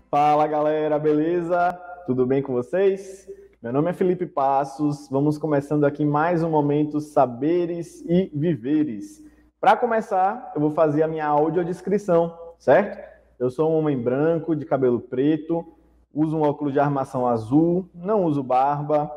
Fala galera, beleza? Tudo bem com vocês? Meu nome é Felipe Passos, vamos começando aqui mais um momento Saberes e Viveres. Para começar, eu vou fazer a minha audiodescrição, certo? Eu sou um homem branco, de cabelo preto, uso um óculos de armação azul, não uso barba,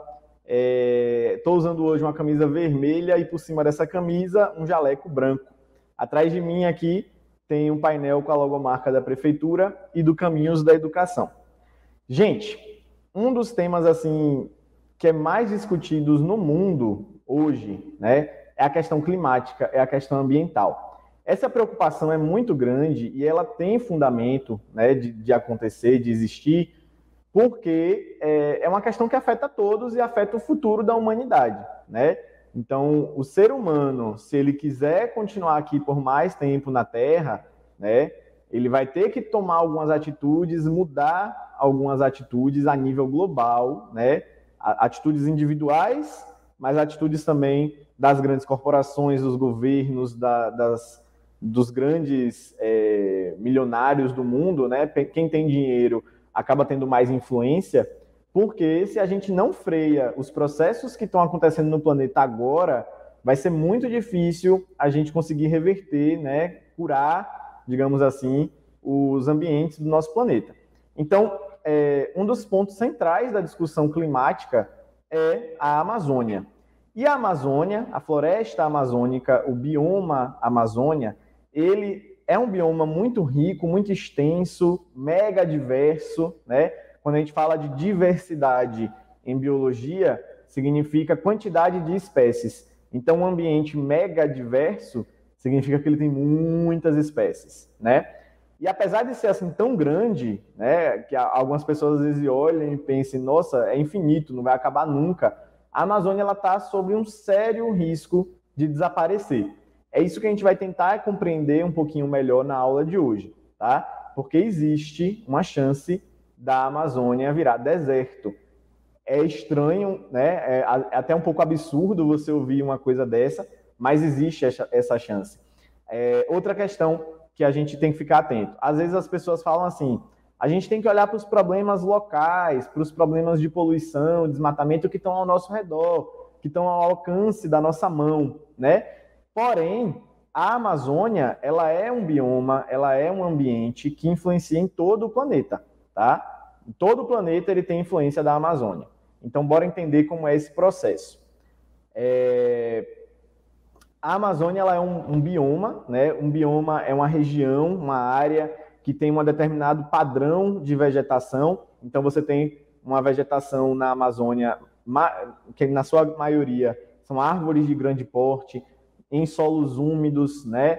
estou usando hoje uma camisa vermelha e por cima dessa camisa um jaleco branco. Atrás de mim aqui tem um painel com a logomarca da Prefeitura e do Caminhos da Educação. Gente, um dos temas assim que é mais discutidos no mundo hoje, né, é a questão climática, é a questão ambiental. Essa preocupação é muito grande e ela tem fundamento, né, de acontecer, de existir, porque é uma questão que afeta todos e afeta o futuro da humanidade, né? Então, o ser humano, se ele quiser continuar aqui por mais tempo na Terra, né, ele vai ter que tomar algumas atitudes, mudar algumas atitudes a nível global, né? Atitudes individuais, mas atitudes também das grandes corporações, dos governos, dos grandes milionários do mundo, né? Quem tem dinheiro acaba tendo mais influência, porque se a gente não freia os processos que estão acontecendo no planeta agora, vai ser muito difícil a gente conseguir reverter, né, curar, digamos assim, os ambientes do nosso planeta. Então, um dos pontos centrais da discussão climática é a Amazônia. E a Amazônia, a floresta amazônica, o bioma Amazônia, ele é um bioma muito rico, muito extenso, mega diverso, né? Quando a gente fala de diversidade em biologia, significa quantidade de espécies. Então, um ambiente mega diverso significa que ele tem muitas espécies, né? E apesar de ser assim tão grande, né, que algumas pessoas às vezes olhem e pensem, nossa, é infinito, não vai acabar nunca, a Amazônia está sob um sério risco de desaparecer. É isso que a gente vai tentar compreender um pouquinho melhor na aula de hoje, tá? Porque existe uma chance da Amazônia virar deserto. É estranho, né? É até um pouco absurdo você ouvir uma coisa dessa, mas existe essa chance. Outra questão que a gente tem que ficar atento. Às vezes as pessoas falam assim, a gente tem que olhar para os problemas locais, para os problemas de poluição, desmatamento que estão ao nosso redor, que estão ao alcance da nossa mão, né? Porém, a Amazônia, ela é um bioma, ela é um ambiente que influencia em todo o planeta, tá? Em todo o planeta ele tem influência da Amazônia. Então, bora entender como é esse processo. A Amazônia, ela é um bioma, né? Um bioma é uma região, uma área que tem um determinado padrão de vegetação. Então, você tem uma vegetação na Amazônia, que na sua maioria são árvores de grande porte, em solos úmidos, né?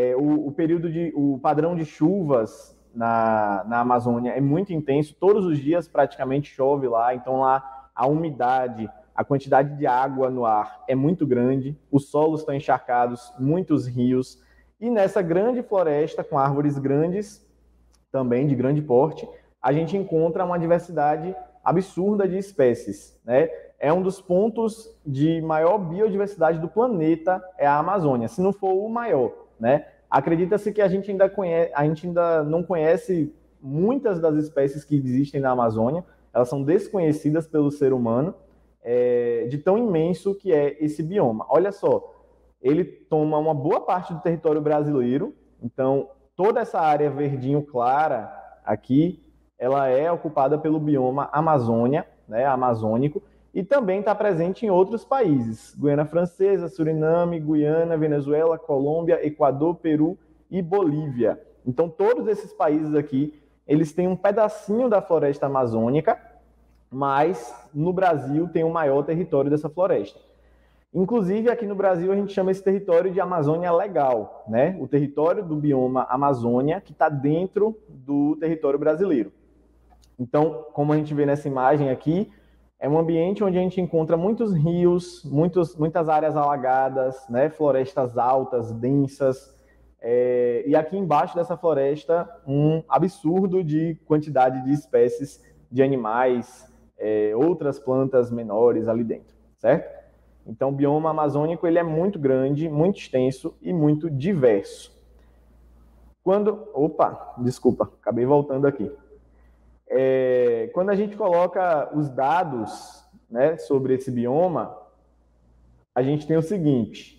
O padrão de chuvas na Amazônia é muito intenso, todos os dias praticamente chove lá, então lá a umidade, a quantidade de água no ar é muito grande, os solos estão encharcados, muitos rios, e nessa grande floresta com árvores grandes, também de grande porte, a gente encontra uma diversidade absurda de espécies, né? É um dos pontos de maior biodiversidade do planeta, é a Amazônia, se não for o maior, né? Acredita-se que a gente ainda não conhece muitas das espécies que existem na Amazônia, elas são desconhecidas pelo ser humano, de tão imenso que é esse bioma. Olha só, ele toma uma boa parte do território brasileiro, então toda essa área verdinho clara aqui, ela é ocupada pelo bioma Amazônia, né, amazônico, e também está presente em outros países, Guiana Francesa, Suriname, Guiana, Venezuela, Colômbia, Equador, Peru e Bolívia. Então, todos esses países aqui, eles têm um pedacinho da floresta amazônica, mas no Brasil tem o maior território dessa floresta. Inclusive, aqui no Brasil, a gente chama esse território de Amazônia Legal, né? O território do bioma Amazônia, que está dentro do território brasileiro. Então, como a gente vê nessa imagem aqui, é um ambiente onde a gente encontra muitos rios, muitas áreas alagadas, né? Florestas altas, densas, e aqui embaixo dessa floresta, um absurdo de quantidade de espécies de animais, outras plantas menores ali dentro, certo? Então, o bioma amazônico ele é muito grande, muito extenso e muito diverso. Opa, desculpa, acabei voltando aqui. quando a gente coloca os dados, né, sobre esse bioma, a gente tem o seguinte: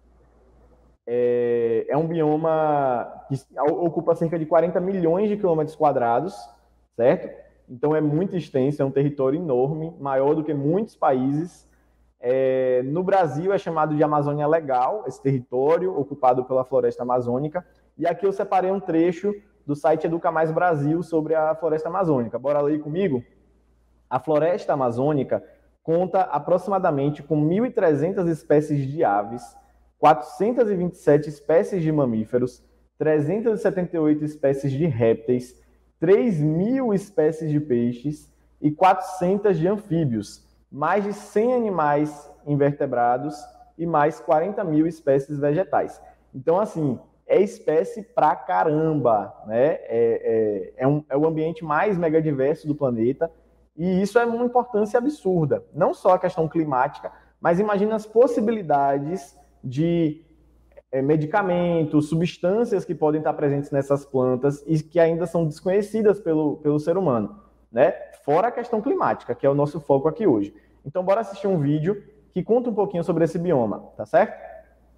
é um bioma que ocupa cerca de 40 milhões de quilômetros quadrados, certo? Então é muito extenso, é um território enorme, maior do que muitos países. No Brasil é chamado de Amazônia Legal, esse território ocupado pela floresta amazônica. E aqui eu separei um trecho do site Educa Mais Brasil sobre a floresta amazônica. Bora ler comigo? A floresta amazônica conta aproximadamente com 1.300 espécies de aves, 427 espécies de mamíferos, 378 espécies de répteis, 3.000 espécies de peixes e 400 de anfíbios, mais de 100 animais invertebrados e mais 40.000 espécies vegetais. Então, assim, é espécie pra caramba, né? É o ambiente mais megadiverso do planeta, e isso é uma importância absurda. Não só a questão climática, mas imagina as possibilidades de medicamentos, substâncias que podem estar presentes nessas plantas e que ainda são desconhecidas pelo ser humano, né? Fora a questão climática, que é o nosso foco aqui hoje. Então, bora assistir um vídeo que conta um pouquinho sobre esse bioma, tá certo?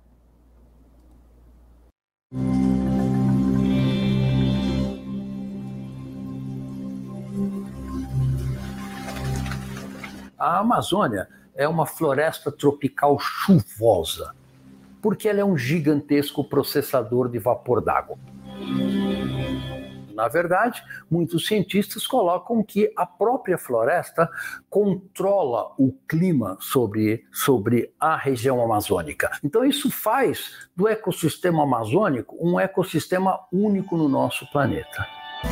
A Amazônia é uma floresta tropical chuvosa, porque ela é um gigantesco processador de vapor d'água. Na verdade, muitos cientistas colocam que a própria floresta controla o clima sobre a região amazônica. Então isso faz do ecossistema amazônico um ecossistema único no nosso planeta.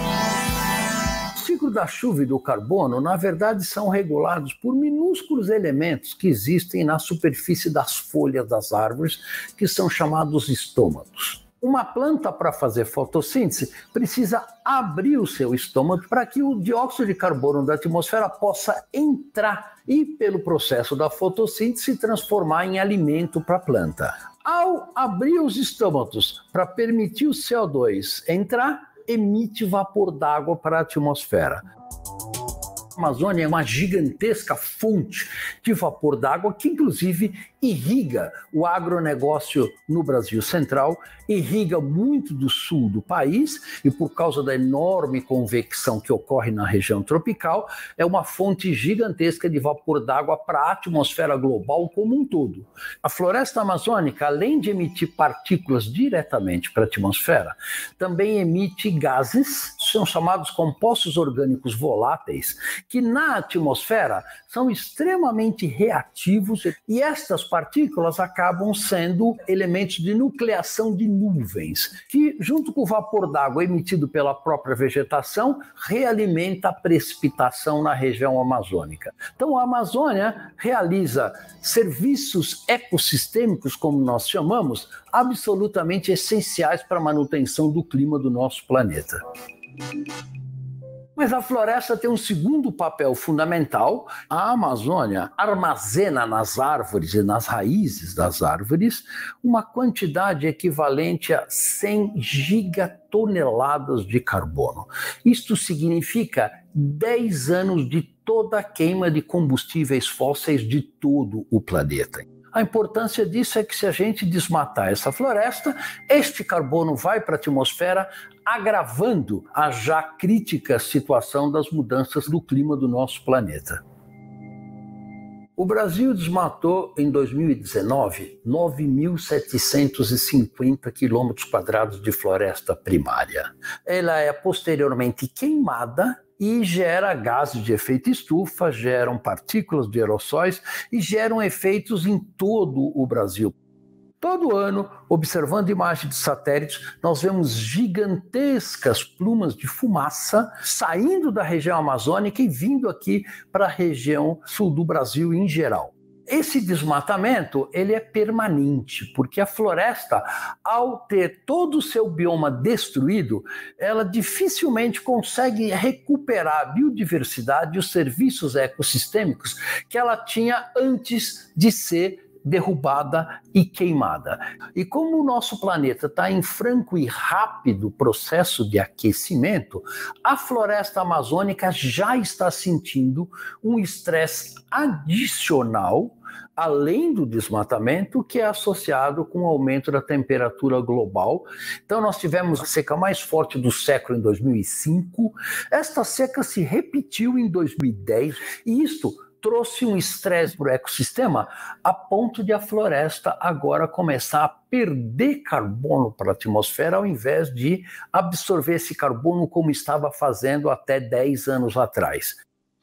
O ciclo da chuva e do carbono, na verdade, são regulados por minúsculos elementos que existem na superfície das folhas das árvores, que são chamados estômatos. Uma planta, para fazer fotossíntese, precisa abrir o seu estômago para que o dióxido de carbono da atmosfera possa entrar e, pelo processo da fotossíntese, se transformar em alimento para a planta. Ao abrir os estômatos para permitir o CO2 entrar, emite vapor d'água para a atmosfera. A Amazônia é uma gigantesca fonte de vapor d'água que, inclusive, irriga o agronegócio no Brasil Central, irriga muito do sul do país e, por causa da enorme convecção que ocorre na região tropical, é uma fonte gigantesca de vapor d'água para a atmosfera global como um todo. A floresta amazônica, além de emitir partículas diretamente para a atmosfera, também emite gases, são chamados compostos orgânicos voláteis, que na atmosfera são extremamente reativos e estas partículas acabam sendo elementos de nucleação de nuvens, que, junto com o vapor d'água emitido pela própria vegetação, realimenta a precipitação na região amazônica. Então, a Amazônia realiza serviços ecossistêmicos, como nós chamamos, absolutamente essenciais para a manutenção do clima do nosso planeta. Mas a floresta tem um segundo papel fundamental. A Amazônia armazena nas árvores e nas raízes das árvores uma quantidade equivalente a 100 gigatoneladas de carbono. Isto significa 10 anos de toda a queima de combustíveis fósseis de todo o planeta. A importância disso é que, se a gente desmatar essa floresta, este carbono vai para a atmosfera, agravando a já crítica situação das mudanças do clima do nosso planeta. O Brasil desmatou, em 2019, 9.750 quilômetros quadrados de floresta primária. Ela é posteriormente queimada e gera gases de efeito estufa, geram partículas de aerossóis e geram efeitos em todo o Brasil. Todo ano, observando imagens de satélites, nós vemos gigantescas plumas de fumaça saindo da região amazônica e vindo aqui para a região sul do Brasil em geral. Esse desmatamento, ele é permanente, porque a floresta, ao ter todo o seu bioma destruído, ela dificilmente consegue recuperar a biodiversidade e os serviços ecossistêmicos que ela tinha antes de ser derrubada e queimada. E como o nosso planeta está em franco e rápido processo de aquecimento, a floresta amazônica já está sentindo um estresse adicional, além do desmatamento, que é associado com o aumento da temperatura global. Então nós tivemos a seca mais forte do século em 2005, esta seca se repetiu em 2010, e isto trouxe um estresse para o ecossistema a ponto de a floresta agora começar a perder carbono para a atmosfera ao invés de absorver esse carbono como estava fazendo até 10 anos atrás.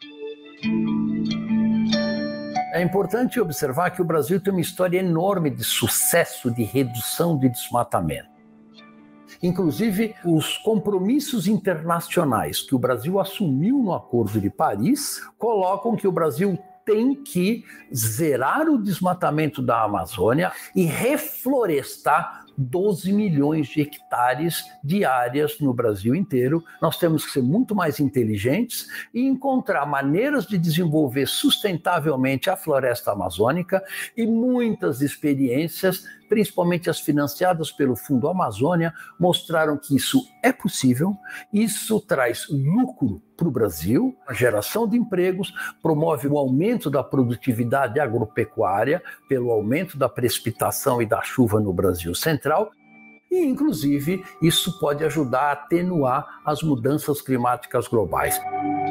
É importante observar que o Brasil tem uma história enorme de sucesso de redução de desmatamento. Inclusive, os compromissos internacionais que o Brasil assumiu no Acordo de Paris colocam que o Brasil tem que zerar o desmatamento da Amazônia e reflorestar 12 milhões de hectares de áreas no Brasil inteiro. Nós temos que ser muito mais inteligentes e encontrar maneiras de desenvolver sustentavelmente a floresta amazônica, e muitas experiências, principalmente as financiadas pelo Fundo Amazônia, mostraram que isso é possível. Isso traz lucro para o Brasil, a geração de empregos, promove o aumento da produtividade agropecuária pelo aumento da precipitação e da chuva no Brasil Central, e, inclusive, isso pode ajudar a atenuar as mudanças climáticas globais.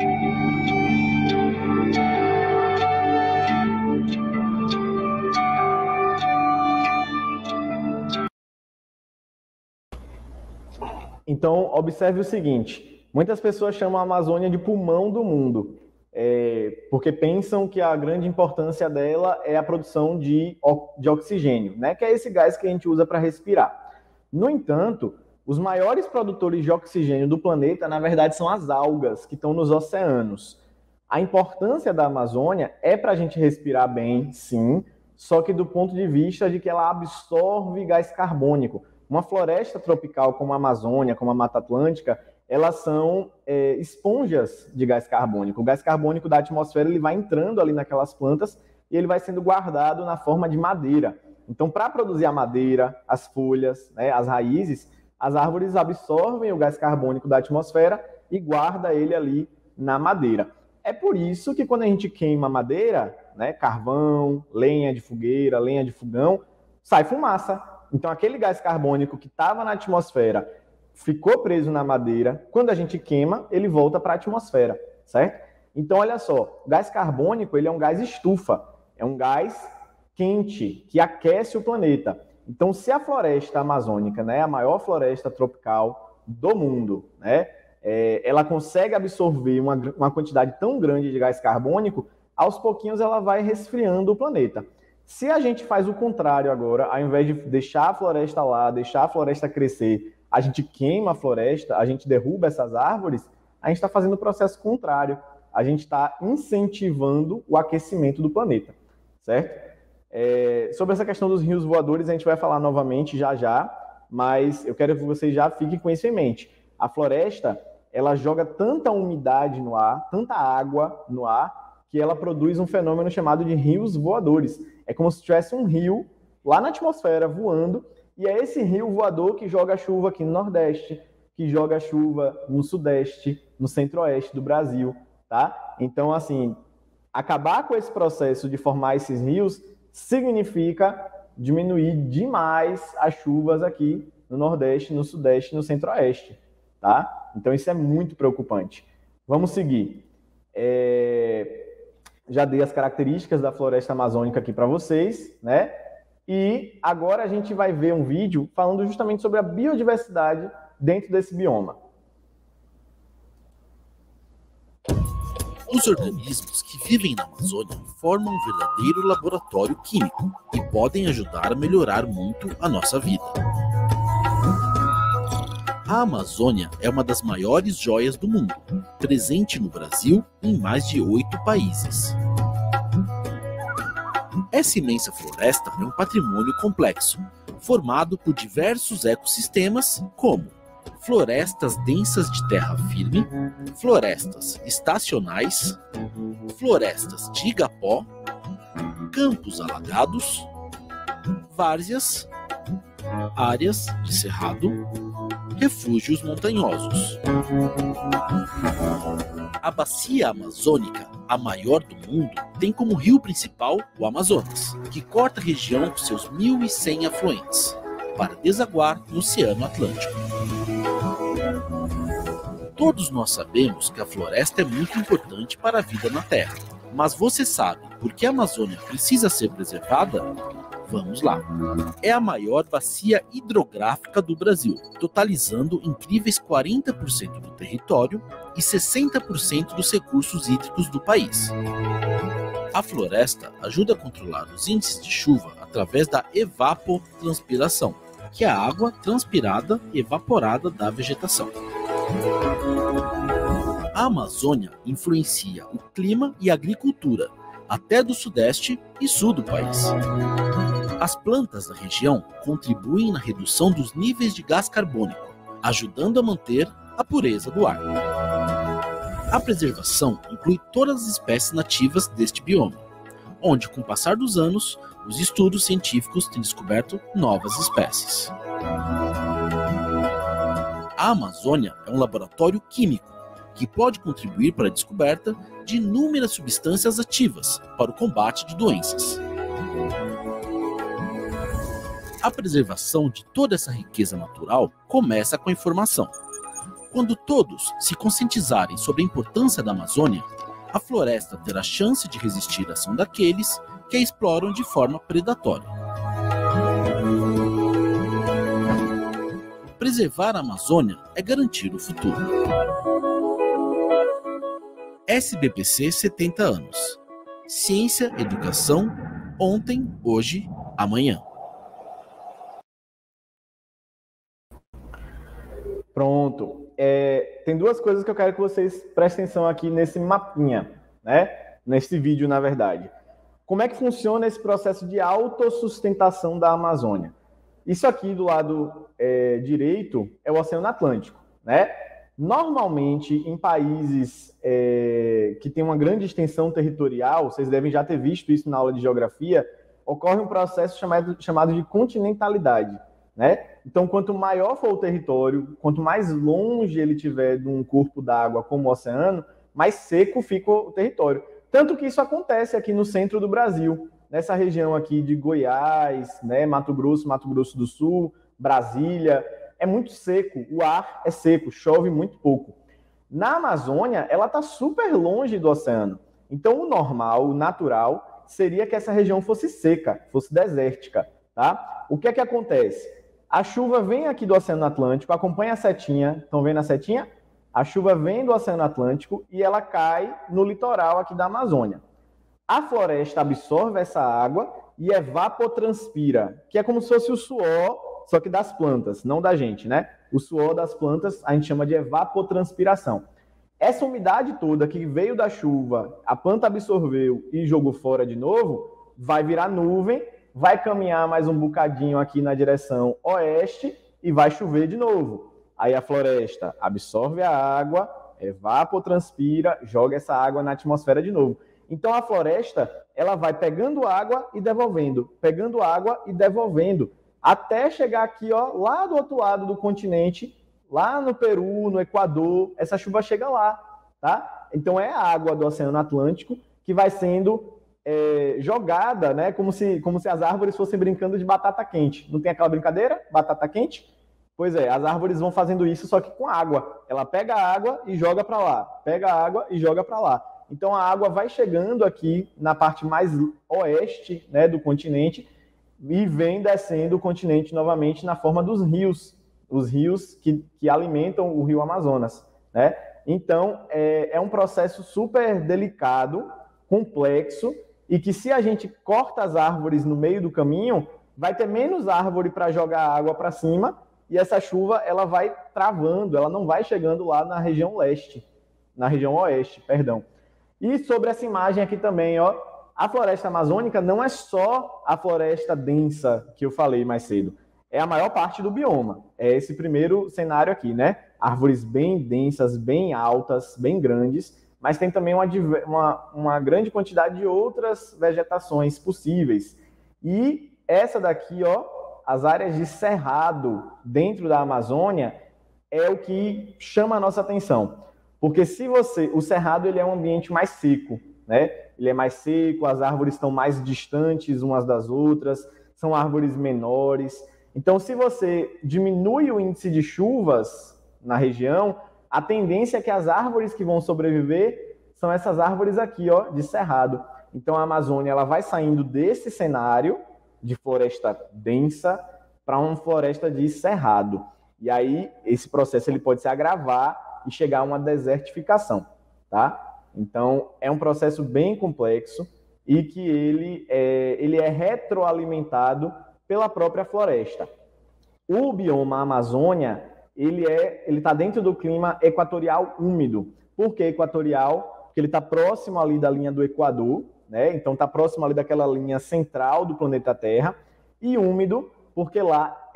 Então, observe o seguinte: muitas pessoas chamam a Amazônia de pulmão do mundo, porque pensam que a grande importância dela é a produção de oxigênio, né? Que é esse gás que a gente usa para respirar. No entanto, os maiores produtores de oxigênio do planeta, na verdade, são as algas que estão nos oceanos. A importância da Amazônia é para a gente respirar bem, sim, só que do ponto de vista de que ela absorve gás carbônico. Uma floresta tropical como a Amazônia, como a Mata Atlântica, elas são esponjas de gás carbônico. O gás carbônico da atmosfera ele vai entrando ali naquelas plantas e ele vai sendo guardado na forma de madeira. Então, para produzir a madeira, as folhas, né, as raízes, as árvores absorvem o gás carbônico da atmosfera e guarda ele ali na madeira. É por isso que quando a gente queima madeira, né, carvão, lenha de fogueira, lenha de fogão, sai fumaça. Então, aquele gás carbônico que estava na atmosfera ficou preso na madeira, quando a gente queima, ele volta para a atmosfera, certo? Então, olha só, o gás carbônico ele é um gás estufa, é um gás quente que aquece o planeta. Então, se a floresta amazônica, né, a maior floresta tropical do mundo, né, ela consegue absorver uma quantidade tão grande de gás carbônico, aos pouquinhos ela vai resfriando o planeta. Se a gente faz o contrário agora, ao invés de deixar a floresta lá, deixar a floresta crescer, a gente queima a floresta, a gente derruba essas árvores, a gente está fazendo o processo contrário. A gente está incentivando o aquecimento do planeta, certo? Sobre essa questão dos rios voadores, a gente vai falar novamente já, mas eu quero que vocês já fiquem com isso em mente. A floresta, ela joga tanta umidade no ar, tanta água no ar, que ela produz um fenômeno chamado de rios voadores. É como se tivesse um rio lá na atmosfera voando, e é esse rio voador que joga chuva aqui no Nordeste, que joga chuva no Sudeste, no Centro-Oeste do Brasil, tá? Então, assim, acabar com esse processo de formar esses rios significa diminuir demais as chuvas aqui no Nordeste, no Sudeste e no Centro-Oeste, tá? Então, isso é muito preocupante. Vamos seguir. Já dei as características da floresta amazônica aqui para vocês, né? E agora a gente vai ver um vídeo falando justamente sobre a biodiversidade dentro desse bioma. Os organismos que vivem na Amazônia formam um verdadeiro laboratório químico e podem ajudar a melhorar muito a nossa vida. A Amazônia é uma das maiores joias do mundo, presente no Brasil e em mais de 8 países. Essa imensa floresta é um patrimônio complexo, formado por diversos ecossistemas, como florestas densas de terra firme, florestas estacionais, florestas de igapó, campos alagados, várzeas, áreas de cerrado, refúgios montanhosos. A bacia amazônica, a maior do mundo, tem como rio principal o Amazonas, que corta a região com seus 1.100 afluentes, para desaguar no Oceano Atlântico. Todos nós sabemos que a floresta é muito importante para a vida na Terra, mas você sabe por que a Amazônia precisa ser preservada? Vamos lá. É a maior bacia hidrográfica do Brasil, totalizando incríveis 40% do território e 60% dos recursos hídricos do país. A floresta ajuda a controlar os índices de chuva através da evapotranspiração, que é a água transpirada e evaporada da vegetação. A Amazônia influencia o clima e a agricultura, até do sudeste e sul do país. As plantas da região contribuem na redução dos níveis de gás carbônico, ajudando a manter a pureza do ar. A preservação inclui todas as espécies nativas deste bioma, onde, com o passar dos anos, os estudos científicos têm descoberto novas espécies. A Amazônia é um laboratório químico que pode contribuir para a descoberta de inúmeras substâncias ativas para o combate de doenças. A preservação de toda essa riqueza natural começa com a informação. Quando todos se conscientizarem sobre a importância da Amazônia, a floresta terá chance de resistir à ação daqueles que a exploram de forma predatória. Preservar a Amazônia é garantir o futuro. SBPC 70 anos. Ciência, educação, ontem, hoje, amanhã. Pronto. Tem duas coisas que eu quero que vocês prestem atenção aqui nesse mapinha, né? Nesse vídeo, na verdade. Como é que funciona esse processo de autossustentação da Amazônia? Isso aqui do lado direito é o Oceano Atlântico, né? Normalmente, em países que têm uma grande extensão territorial, vocês devem já ter visto isso na aula de geografia, ocorre um processo chamado de continentalidade, né? Então, quanto maior for o território, quanto mais longe ele tiver de um corpo d'água como o oceano, mais seco fica o território. Tanto que isso acontece aqui no centro do Brasil, nessa região aqui de Goiás, né, Mato Grosso do Sul, Brasília, é muito seco, o ar é seco, chove muito pouco. Na Amazônia, ela está super longe do oceano. Então, o normal, o natural, seria que essa região fosse seca, fosse desértica, tá? O que é que acontece? A chuva vem aqui do Oceano Atlântico, acompanha a setinha, estão vendo a setinha? A chuva vem do Oceano Atlântico e ela cai no litoral aqui da Amazônia. A floresta absorve essa água e evapotranspira, que é como se fosse o suor, só que das plantas, não da gente, né? O suor das plantas a gente chama de evapotranspiração. Essa umidade toda que veio da chuva, a planta absorveu e jogou fora de novo, vai virar nuvem, vai caminhar mais um bocadinho aqui na direção oeste e vai chover de novo. Aí a floresta absorve a água, evapotranspira, joga essa água na atmosfera de novo. Então a floresta, ela vai pegando água e devolvendo, até chegar aqui, ó, lá do outro lado do continente, lá no Peru, no Equador, essa chuva chega lá, tá? Então é a água do Oceano Atlântico que vai sendo jogada, né? Como se as árvores fossem brincando de batata quente. Não tem aquela brincadeira? Batata quente? Pois é, as árvores vão fazendo isso, só que com água. Ela pega a água e joga para lá. Pega a água e joga para lá. Então a água vai chegando aqui na parte mais oeste, né, do continente e vem descendo o continente novamente na forma dos rios. Os rios que alimentam o rio Amazonas, né? Então, é um processo super delicado, complexo, e que se a gente corta as árvores no meio do caminho, vai ter menos árvore para jogar água para cima, e essa chuva ela vai travando, ela não vai chegando lá na região oeste, perdão. E sobre essa imagem aqui também, ó, a floresta amazônica não é só a floresta densa que eu falei mais cedo, é a maior parte do bioma. É esse primeiro cenário aqui, né? Árvores bem densas, bem altas, bem grandes, mas tem também uma grande quantidade de outras vegetações possíveis. E essa daqui, ó, as áreas de cerrado dentro da Amazônia é o que chama a nossa atenção. Porque o cerrado ele é um ambiente mais seco, né? Ele é mais seco, as árvores estão mais distantes umas das outras, são árvores menores. Então, se você diminui o índice de chuvas na região, a tendência é que as árvores que vão sobreviver são essas árvores aqui, ó, de cerrado. Então, a Amazônia ela vai saindo desse cenário de floresta densa para uma floresta de cerrado. E aí, esse processo ele pode se agravar e chegar a uma desertificação, tá? Então, é um processo bem complexo e que ele é retroalimentado pela própria floresta. O bioma Amazônia, ele está dentro do clima equatorial úmido. Por que equatorial? Porque ele está próximo ali da linha do Equador, né? Então está próximo ali daquela linha central do planeta Terra, e úmido porque lá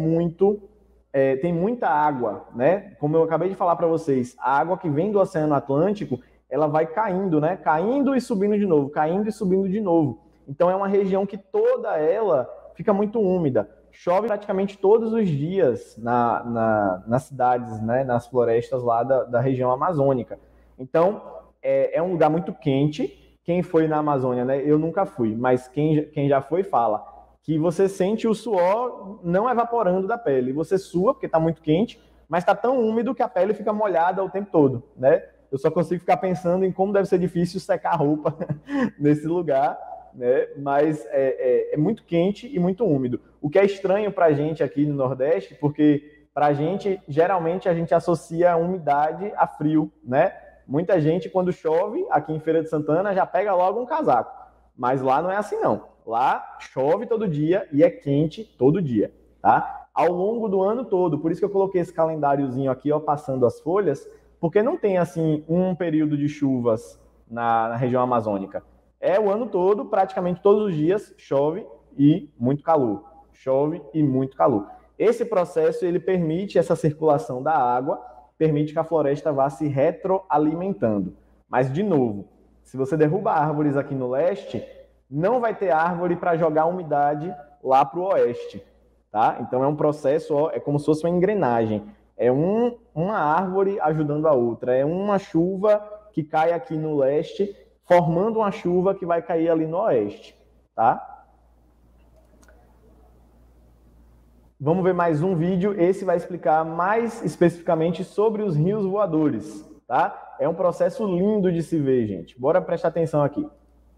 tem muita água, né? Como eu acabei de falar para vocês, a água que vem do Oceano Atlântico, ela vai caindo, né? Caindo e subindo de novo, caindo e subindo de novo. Então é uma região que toda ela fica muito úmida. Chove praticamente todos os dias nas cidades, né? Nas florestas lá da região amazônica. Então é um lugar muito quente. Quem foi na Amazônia, né? Eu nunca fui, mas quem já foi fala que você sente o suor não evaporando da pele. Você sua porque está muito quente, mas está tão úmido que a pele fica molhada o tempo todo, né? Eu só consigo ficar pensando em como deve ser difícil secar a roupa nesse lugar, né? Mas é muito quente e muito úmido. O que é estranho para a gente aqui no Nordeste, porque para a gente, geralmente, a gente associa a umidade a frio, né? Muita gente, quando chove, aqui em Feira de Santana, já pega logo um casaco. Mas lá não é assim, não. Lá chove todo dia e é quente todo dia, tá? Ao longo do ano todo. Por isso que eu coloquei esse calendáriozinho aqui, ó, passando as folhas, porque não tem, assim, um período de chuvas na região amazônica. É o ano todo, praticamente todos os dias, chove e muito calor. Chove e muito calor. Esse processo, ele permite essa circulação da água, permite que a floresta vá se retroalimentando. Mas, de novo, se você derruba árvores aqui no leste, não vai ter árvore para jogar umidade lá para o oeste, tá? Então é um processo, ó, é como se fosse uma engrenagem. É uma árvore ajudando a outra. É uma chuva que cai aqui no leste, formando uma chuva que vai cair ali no oeste, tá? Vamos ver mais um vídeo. Esse vai explicar mais especificamente sobre os rios voadores, tá? É um processo lindo de se ver, gente. Bora prestar atenção aqui.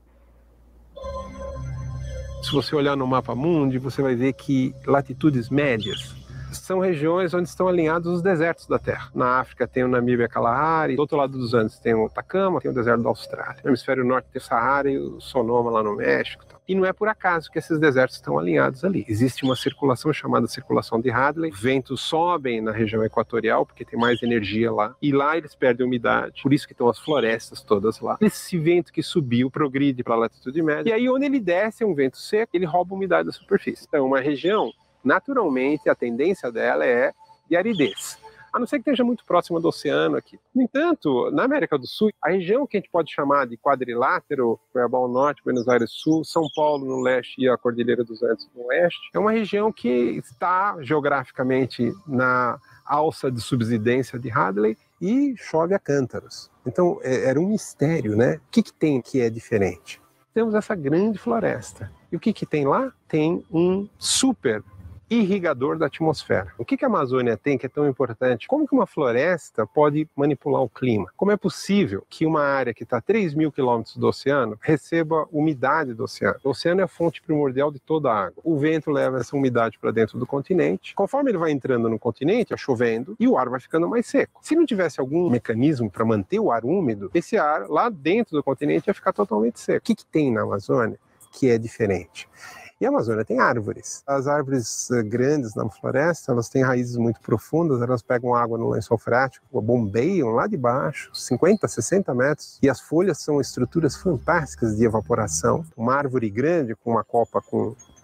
Se você olhar no mapa mundi, você vai ver que latitudes médias são regiões onde estão alinhados os desertos da Terra. Na África tem o Namíbia Kalahari, do outro lado dos Andes tem o Atacama, tem o deserto da Austrália. No hemisfério norte tem o Saara e o Sonoma lá no México. E não é por acaso que esses desertos estão alinhados ali. Existe uma circulação chamada circulação de Hadley. Ventos sobem na região equatorial, porque tem mais energia lá. E lá eles perdem umidade. Por isso que estão as florestas todas lá. Esse vento que subiu progride para a latitude média. E aí onde ele desce é um vento seco, ele rouba umidade da superfície. Então uma região, naturalmente, a tendência dela é de aridez. A não ser que esteja muito próxima do oceano aqui. No entanto, na América do Sul, a região que a gente pode chamar de quadrilátero, Cuiabá ao norte, Buenos Aires sul, São Paulo no leste e a Cordilheira dos Andes no oeste, é uma região que está geograficamente na alça de subsidência de Hadley e chove a cântaros. Então, era um mistério, né? O que tem que é diferente? Temos essa grande floresta. E o que tem lá? Tem um super irrigador da atmosfera. O que a Amazônia tem que é tão importante? Como que uma floresta pode manipular o clima? Como é possível que uma área que está a 3.000 quilômetros do oceano receba umidade do oceano? O oceano é a fonte primordial de toda a água. O vento leva essa umidade para dentro do continente. Conforme ele vai entrando no continente, vai chovendo e o ar vai ficando mais seco. Se não tivesse algum mecanismo para manter o ar úmido, esse ar lá dentro do continente ia ficar totalmente seco. O que tem na Amazônia que é diferente? E a Amazônia tem árvores. As árvores grandes na floresta, elas têm raízes muito profundas, elas pegam água no lençol freático, bombeiam lá de baixo, 50, 60 metros, e as folhas são estruturas fantásticas de evaporação. Uma árvore grande, com uma copa com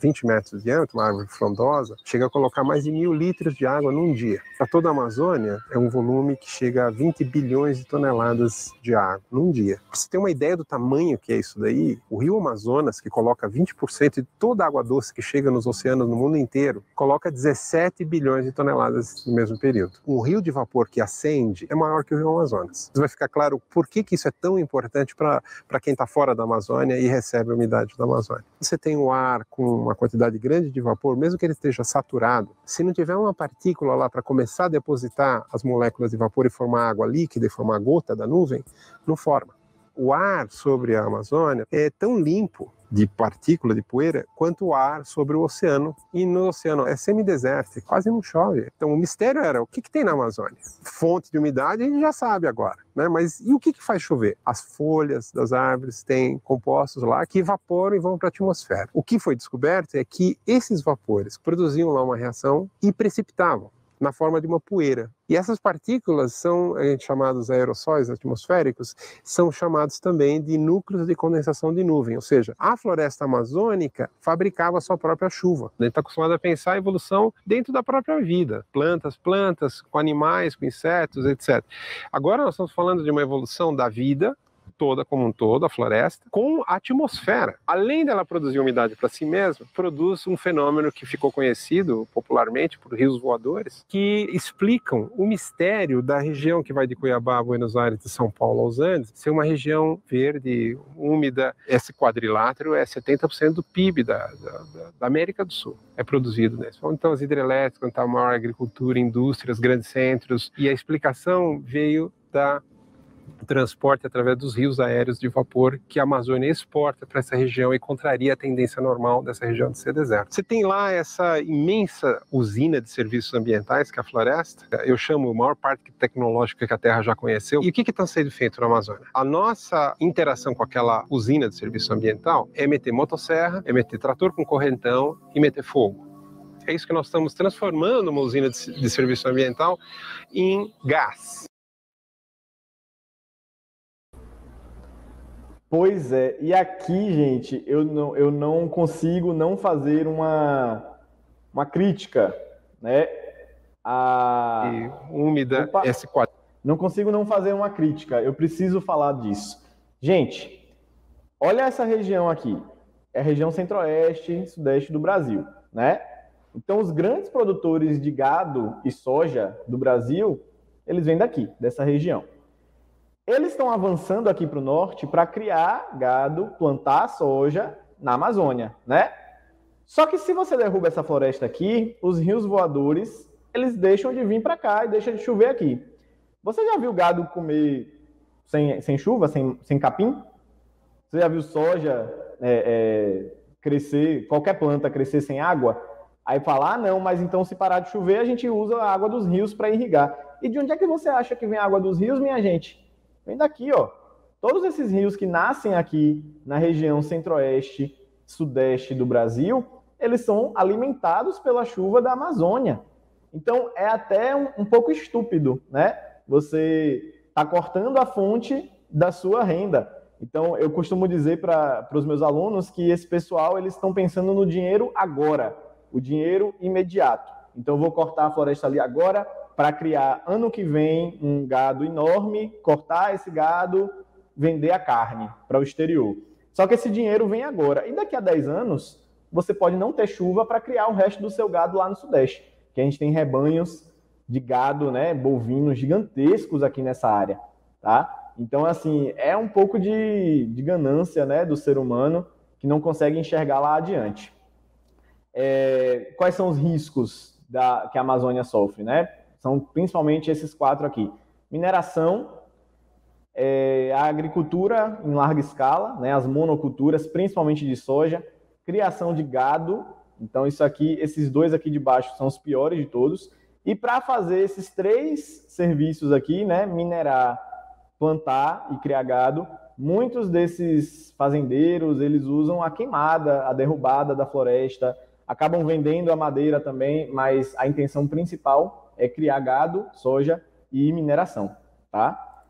20 metros de diâmetro, uma árvore frondosa, chega a colocar mais de 1.000 litros de água num dia. Para toda a Amazônia, é um volume que chega a 20 bilhões de toneladas de água num dia. Para você ter uma ideia do tamanho que é isso daí, o rio Amazonas, que coloca 20% de toda a água doce que chega nos oceanos no mundo inteiro, coloca 17 bilhões de toneladas no mesmo período. Um rio de vapor que acende é maior que o rio Amazonas. Vai ficar claro por que isso é tão importante para quem está fora da Amazônia e recebe a umidade da Amazônia. Você tem o ar com uma quantidade grande de vapor, mesmo que ele esteja saturado, se não tiver uma partícula lá para começar a depositar as moléculas de vapor e formar água líquida e formar gota da nuvem, não forma. O ar sobre a Amazônia é tão limpo de partícula, de poeira, quanto o ar sobre o oceano. E no oceano é semidesértico, quase não chove. Então o mistério era, o que tem na Amazônia? Fonte de umidade a gente já sabe agora, né? Mas e o que faz chover? As folhas das árvores têm compostos lá que evaporam e vão para a atmosfera. O que foi descoberto é que esses vapores produziam lá uma reação e precipitavam na forma de uma poeira. E essas partículas são chamados aerossóis atmosféricos, são chamados também de núcleos de condensação de nuvem, ou seja, a floresta amazônica fabricava a sua própria chuva. A gente está acostumado a pensar a evolução dentro da própria vida, plantas, com animais, com insetos, etc. Agora nós estamos falando de uma evolução da vida toda como um todo, a floresta, com a atmosfera. Além dela produzir umidade para si mesma, produz um fenômeno que ficou conhecido popularmente por rios voadores, que explicam o mistério da região que vai de Cuiabá a Buenos Aires, de São Paulo aos Andes, ser uma região verde, úmida. Esse quadrilátero é 70% do PIB da América do Sul. É produzido nesse. Então as hidrelétricas, então a maior agricultura, indústrias, grandes centros, e a explicação veio da transporte através dos rios aéreos de vapor que a Amazônia exporta para essa região e contraria a tendência normal dessa região de ser deserto. Você tem lá essa imensa usina de serviços ambientais, que é a floresta, eu chamo a maior parte tecnológica que a Terra já conheceu. E o que está sendo feito na Amazônia? A nossa interação com aquela usina de serviço ambiental é meter motosserra, é meter trator com correntão e meter fogo. É isso que nós estamos transformando uma usina de serviço ambiental em gás. Pois é, e aqui, gente, eu não consigo não fazer uma crítica, né? Úmida S4. Não consigo não fazer uma crítica, eu preciso falar disso. Gente, olha essa região aqui, é a região centro-oeste e sudeste do Brasil, né? Então, os grandes produtores de gado e soja do Brasil, eles vêm daqui, dessa região. Eles estão avançando aqui para o norte para criar gado, plantar soja na Amazônia, né? Só que se você derruba essa floresta aqui, os rios voadores, eles deixam de vir para cá e deixam de chover aqui. Você já viu gado comer sem chuva, sem capim? Você já viu soja crescer, qualquer planta crescer sem água? Aí fala, não, mas então se parar de chover, a gente usa a água dos rios para irrigar. E de onde é que você acha que vem a água dos rios, minha gente? Vem daqui, ó. Todos esses rios que nascem aqui na região centro-oeste, sudeste do Brasil, eles são alimentados pela chuva da Amazônia. Então, é até um pouco estúpido, né? Você está cortando a fonte da sua renda. Então, eu costumo dizer para os meus alunos que esse pessoal, eles estão pensando no dinheiro agora, o dinheiro imediato. Então, eu vou cortar a floresta ali agora, para criar ano que vem um gado enorme, cortar esse gado, vender a carne para o exterior. Só que esse dinheiro vem agora. E daqui a 10 anos, você pode não ter chuva para criar o resto do seu gado lá no Sudeste, que a gente tem rebanhos de gado, né, bovinos gigantescos aqui nessa área, tá? Então, assim, é um pouco de ganância, né, do ser humano que não consegue enxergar lá adiante. Quais são os riscos que a Amazônia sofre, né? São principalmente esses 4 aqui. Mineração, a agricultura em larga escala, né, as monoculturas, principalmente de soja, criação de gado. Então, esses 2 aqui de baixo são os piores de todos. E para fazer esses 3 serviços aqui, né, minerar, plantar e criar gado, muitos desses fazendeiros, eles usam a queimada, a derrubada da floresta, acabam vendendo a madeira também, mas a intenção principal é criar gado, soja e mineração, tá?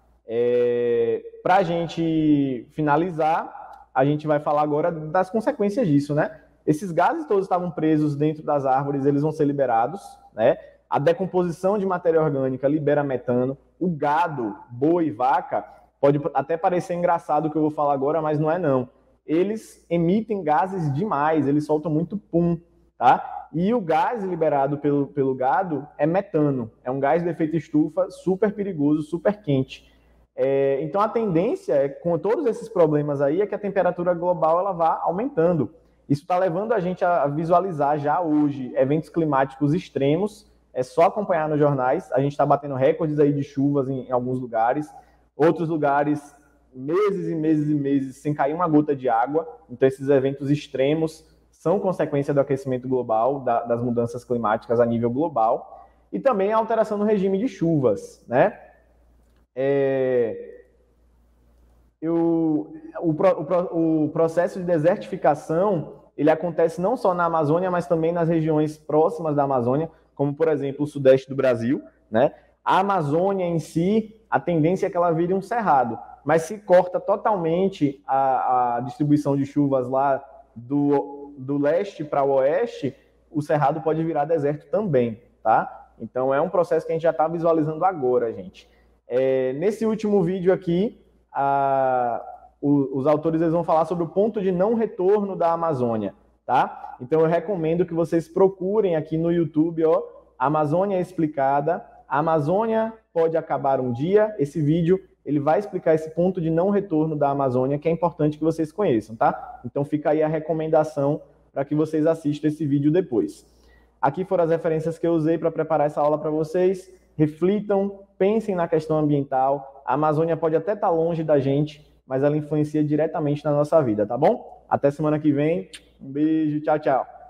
Para a gente finalizar, a gente vai falar agora das consequências disso, né? Esses gases todos estavam presos dentro das árvores, eles vão ser liberados, né? A decomposição de matéria orgânica libera metano. O gado, boi, vaca, pode até parecer engraçado o que eu vou falar agora, mas não é não. Eles emitem gases demais, eles soltam muito pum, tá? E o gás liberado pelo gado é metano. É um gás de efeito estufa super perigoso, super quente. Então a tendência, com todos esses problemas aí, é que a temperatura global ela vá aumentando. Isso está levando a gente a visualizar já hoje eventos climáticos extremos. É só acompanhar nos jornais. A gente está batendo recordes aí de chuvas em alguns lugares. Outros lugares, meses e meses e meses sem cair uma gota de água. Então esses eventos extremos são consequência do aquecimento global, das mudanças climáticas a nível global. E também a alteração no regime de chuvas, né? O processo de desertificação ele acontece não só na Amazônia, mas também nas regiões próximas da Amazônia, como, por exemplo, o sudeste do Brasil, né? A Amazônia em si, a tendência é que ela vire um cerrado, mas se corta totalmente a distribuição de chuvas lá do leste para o oeste, o cerrado pode virar deserto também, tá? Então é um processo que a gente já está visualizando agora, gente. Nesse último vídeo aqui, os autores eles vão falar sobre o ponto de não retorno da Amazônia, tá? Então eu recomendo que vocês procurem aqui no YouTube, ó, Amazônia Explicada. A Amazônia pode acabar um dia. Esse vídeo ele vai explicar esse ponto de não retorno da Amazônia, que é importante que vocês conheçam, tá? Então fica aí a recomendação para que vocês assistam esse vídeo depois. Aqui foram as referências que eu usei para preparar essa aula para vocês. Reflitam, pensem na questão ambiental. A Amazônia pode até estar longe da gente, mas ela influencia diretamente na nossa vida, tá bom? Até semana que vem. Um beijo, tchau, tchau.